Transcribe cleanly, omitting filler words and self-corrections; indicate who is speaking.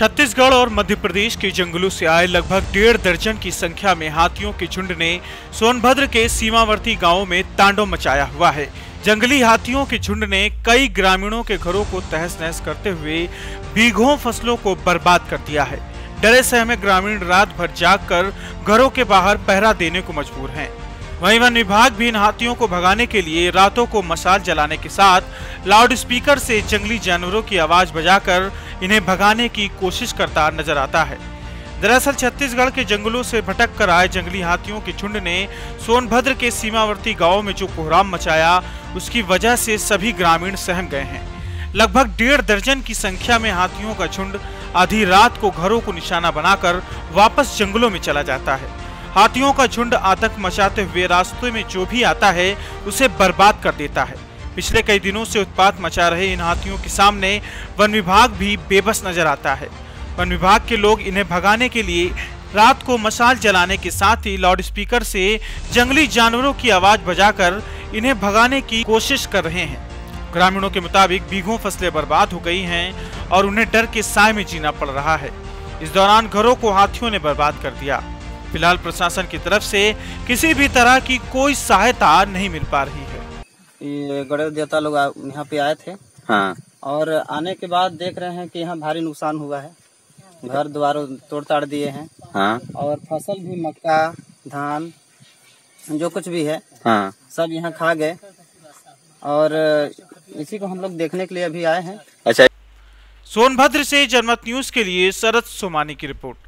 Speaker 1: छत्तीसगढ़ और मध्य प्रदेश के जंगलों से आए लगभग 1.5 दर्जन की संख्या में हाथियों के झुंड ने सोनभद्र के सीमावर्ती गांवों में तांडव मचाया हुआ है। जंगली हाथियों के झुंड ने कई ग्रामीणों के घरों को तहस नहस करते हुए बीघों फसलों को बर्बाद कर दिया है। डरे सहमे ग्रामीण रात भर जागकर घरों के बाहर पहरा देने को मजबूर हैं। वहीं वन विभाग भी इन हाथियों को भगाने के लिए रातों को मशाल जलाने के साथ लाउडस्पीकर से जंगली जानवरों की आवाज बजाकर इन्हें भगाने की कोशिश करता नजर आता है। दरअसल छत्तीसगढ़ के जंगलों से भटक कर आए जंगली हाथियों के झुंड ने सोनभद्र के सीमावर्ती गांवों में जो कोहराम मचाया, उसकी वजह से सभी ग्रामीण सहम गए हैं। लगभग 1.5 दर्जन की संख्या में हाथियों का झुंड आधी रात को घरों को निशाना बनाकर वापस जंगलों में चला जाता है। हाथियों का झुंड आतंक मचाते हुए रास्ते में जो भी आता है उसे बर्बाद कर देता है। पिछले कई दिनों से उत्पात मचा रहे इन हाथियों के सामने वन विभाग भी बेबस नजर आता है। वन विभाग के लोग इन्हें भगाने के लिए रात को मशाल जलाने के साथ ही लाउडस्पीकर से जंगली जानवरों की आवाज बजाकर इन्हें भगाने की कोशिश कर रहे हैं। ग्रामीणों के मुताबिक बीघों फसलें बर्बाद हो गई हैं और उन्हें डर के साए में जीना पड़ रहा है। इस दौरान घरों को हाथियों ने बर्बाद कर दिया। फिलहाल प्रशासन की तरफ से किसी भी तरह की कोई सहायता नहीं मिल पा रही है।
Speaker 2: ये गणेश देवता लोग यहाँ पे आए थे। हाँ। और आने के बाद देख रहे हैं कि यहाँ भारी नुकसान हुआ है। घर द्वार तोड़ ताड़ दिए हैं। हाँ। और फसल भी मक्का धान जो कुछ भी है, हाँ, सब यहाँ खा गए और इसी को हम लोग देखने के लिए अभी आए हैं। अच्छा।
Speaker 1: सोनभद्र से जनमत न्यूज के लिए शरद सोमानी की रिपोर्ट।